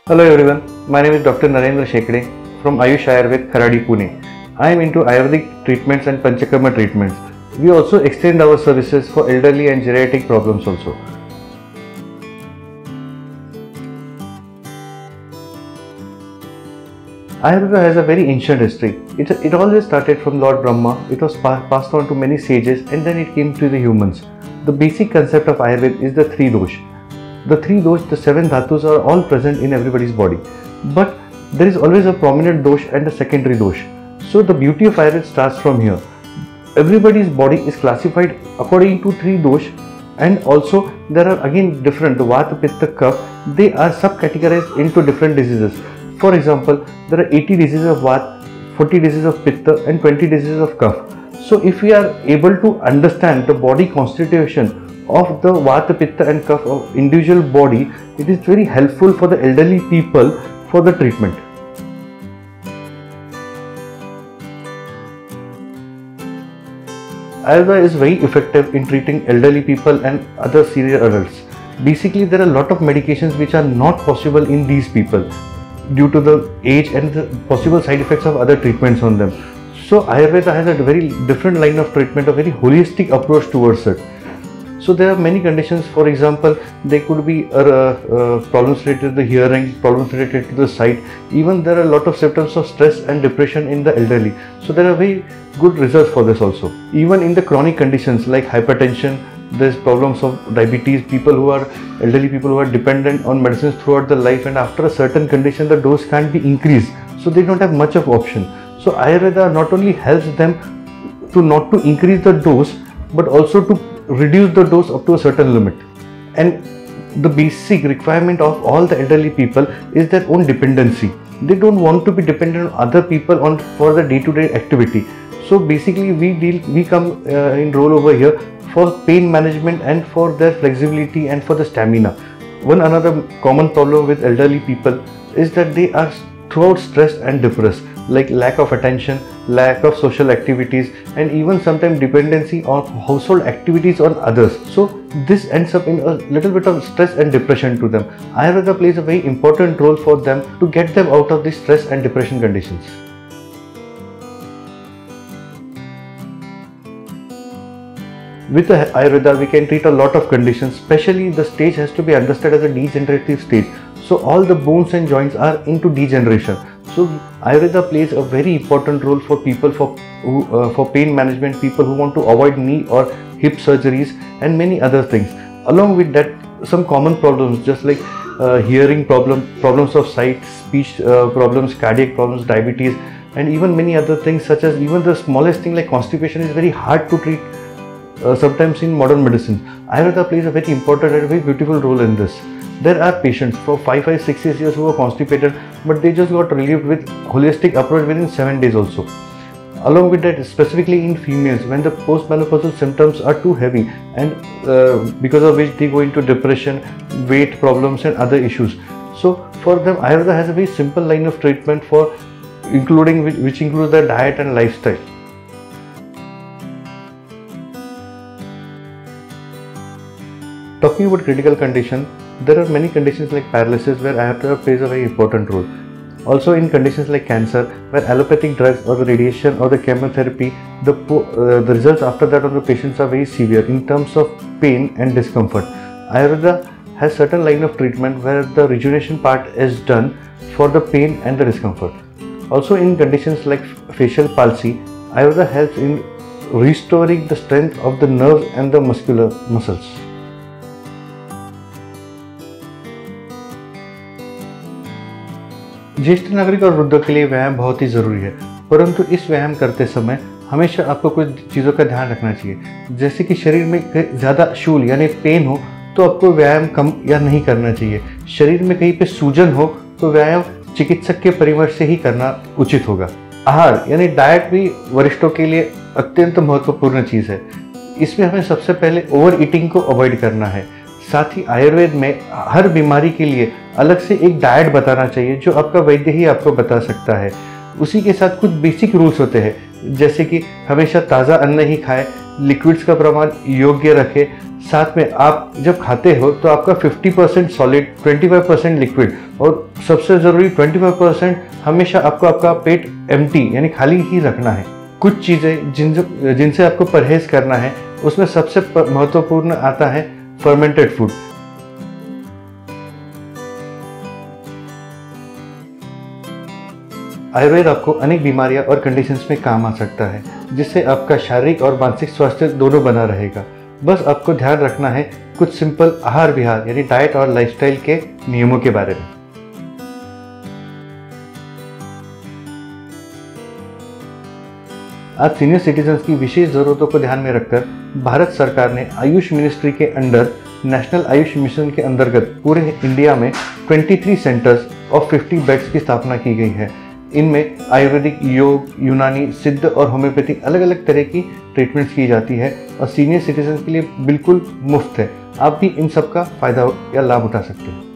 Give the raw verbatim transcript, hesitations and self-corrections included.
Hello everyone, my name is Doctor Narendra Shekade from Ayush Ayurveda, Kharadi, Pune. I am into Ayurvedic treatments and Panchakarma treatments. We also extend our services for elderly and geriatric problems also. Ayurveda has a very ancient history. It, it always started from Lord Brahma, it was pa passed on to many sages and then it came to the humans. The basic concept of Ayurveda is the three dosh. The three dosh, the seven dhatus are all present in everybody's body. But there is always a prominent dosh and a secondary dosh. So the beauty of Ayurveda starts from here. Everybody's body is classified according to three dosh, and also there are again different, the Vata, Pitta, Kapha, they are subcategorized into different diseases. For example, there are eighty diseases of Vata, forty diseases of Pitta and twenty diseases of Kapha. So if we are able to understand the body constitution of the Vata, Pitta and Kapha of individual body, it is very helpful for the elderly people for the treatment. Ayurveda is very effective in treating elderly people and other senior adults. Basically, there are a lot of medications which are not possible in these people due to the age and the possible side effects of other treatments on them. So Ayurveda has a very different line of treatment, a very holistic approach towards it. So there are many conditions. For example, there could be uh, uh, problems related to the hearing, problems related to the sight. Even there are a lot of symptoms of stress and depression in the elderly. So there are very good results for this also. Even in the chronic conditions like hypertension, there's problems of diabetes, people who are elderly, people who are dependent on medicines throughout their life, and after a certain condition the dose can't be increased. So they don't have much of option. So Ayurveda not only helps them to not to increase the dose, but also to reduce the dose up to a certain limit. And the basic requirement of all the elderly people is their own dependency. They don't want to be dependent on other people on for the day-to-day activity. So basically we deal we come uh, in role over here for pain management and for their flexibility and for the stamina. One another common problem with elderly people is that they are throughout stressed and depressed, like lack of attention, lack of social activities, and even sometimes dependency on household activities on others. So this ends up in a little bit of stress and depression to them. Ayurveda plays a very important role for them to get them out of these stress and depression conditions. With the Ayurveda, we can treat a lot of conditions, especially the stage has to be understood as a degenerative stage. So all the bones and joints are into degeneration. So Ayurveda plays a very important role for people for who, uh, for pain management, people who want to avoid knee or hip surgeries and many other things. Along with that, some common problems just like uh, hearing problem, problems of sight, speech uh, problems, cardiac problems, diabetes, and even many other things, such as even the smallest thing like constipation is very hard to treat uh, sometimes in modern medicine. Ayurveda plays a very important and very beautiful role in this. There are patients for five, five, six years who are constipated, but they just got relieved with holistic approach within seven days also. Along with that, specifically in females, when the postmenopausal symptoms are too heavy and uh, because of which they go into depression, weight problems and other issues. So for them, Ayurveda has a very simple line of treatment for including which, which includes their diet and lifestyle. Talking about critical condition, there are many conditions like paralysis where Ayurveda plays a very important role. Also in conditions like cancer, where allopathic drugs or the radiation or the chemotherapy, the, uh, the results after that on the patients are very severe in terms of pain and discomfort. Ayurveda has certain line of treatment where the rejuvenation part is done for the pain and the discomfort. Also in conditions like facial palsy, Ayurveda helps in restoring the strength of the nerves and the muscular muscles. ज्येष्ठ नागरिक और वृद्धों के लिए व्यायाम बहुत ही ज़रूरी है, परंतु इस व्यायाम करते समय हमेशा आपको कुछ चीज़ों का ध्यान रखना चाहिए। जैसे कि शरीर में ज़्यादा शूल यानी पेन हो तो आपको व्यायाम कम या नहीं करना चाहिए। शरीर में कहीं पे सूजन हो तो व्यायाम चिकित्सक के परामर्श से ही करना उचित होगा। आहार यानी डाइट भी वरिष्ठों के लिए अत्यंत महत्वपूर्ण चीज़ है। इसमें हमें सबसे पहले ओवर ईटिंग को अवॉइड करना है। साथ ही आयुर्वेद में हर बीमारी के लिए अलग से एक डाइट बताना चाहिए जो आपका वैद्य ही आपको बता सकता है। उसी के साथ कुछ बेसिक रूल्स होते हैं, जैसे कि हमेशा ताज़ा अन्न ही खाएं, लिक्विड्स का प्रमाण योग्य रखें। साथ में आप जब खाते हो तो आपका पचास परसेंट सॉलिड, पच्चीस परसेंट लिक्विड और सबसे ज़रूरी पच्चीस परसेंट हमेशा आपको आपका पेट एम्प्टी यानी खाली ही रखना है। कुछ चीज़ें जिन जिनसे आपको परहेज़ करना है, उसमें सबसे महत्वपूर्ण आता है फर्मेंटेड फूड। आयुर्वेद आपको अनेक बीमारियां और कंडीशंस में काम आ सकता है, जिससे आपका शारीरिक और मानसिक स्वास्थ्य दोनों बना रहेगा। बस आपको ध्यान रखना है कुछ सिंपल आहार विहार यानी डाइट और लाइफस्टाइल के नियमों के बारे में। आज सीनियर सिटीजन्स की विशेष ज़रूरतों को ध्यान में रखकर भारत सरकार ने आयुष मिनिस्ट्री के अंडर नेशनल आयुष मिशन के अंतर्गत पूरे इंडिया में तेईस सेंटर्स और पचास बेड्स की स्थापना की गई है। इनमें आयुर्वेदिक, योग, यूनानी, सिद्ध और होम्योपैथिक अलग अलग तरह की ट्रीटमेंट्स की जाती है और सीनियर सिटीजन के लिए बिल्कुल मुफ्त है। आप भी इन सब का फ़ायदा या लाभ उठा सकते हैं।